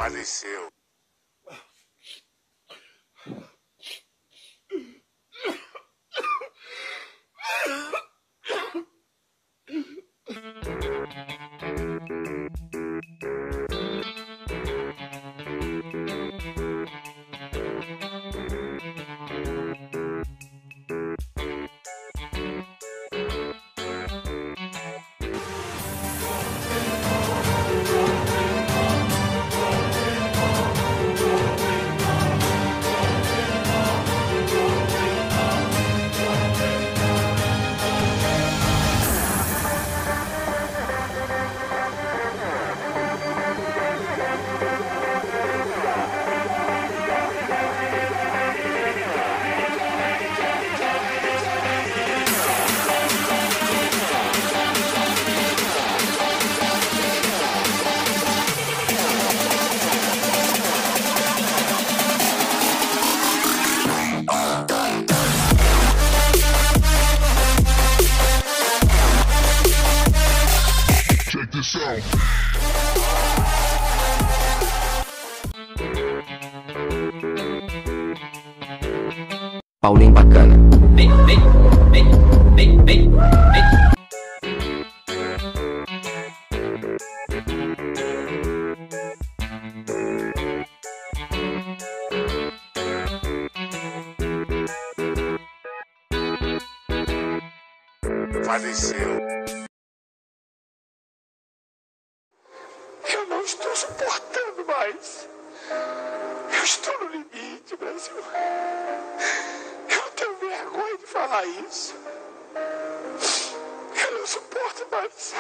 faleceu. Paulinho bacana. Vem, vem, vem, vem, vem, vem. Faleceu. Eu não estou suportando mais. Eu estou no limite, Brasil. Eu não tenho vergonha de falar isso. Eu não suporto mais.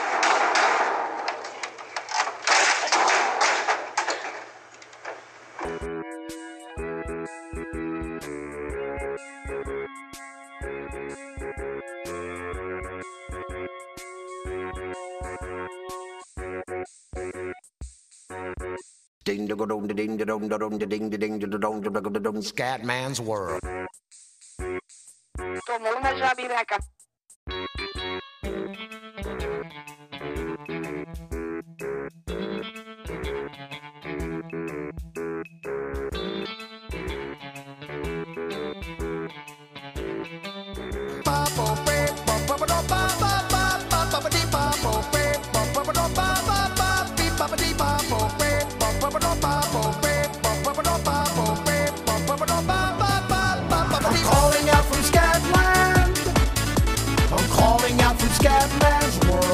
Ding dong dong ding dong dong ding ding dong dong Scatman's World. Tomou uma jabireca. I'm calling out from Scatman's World.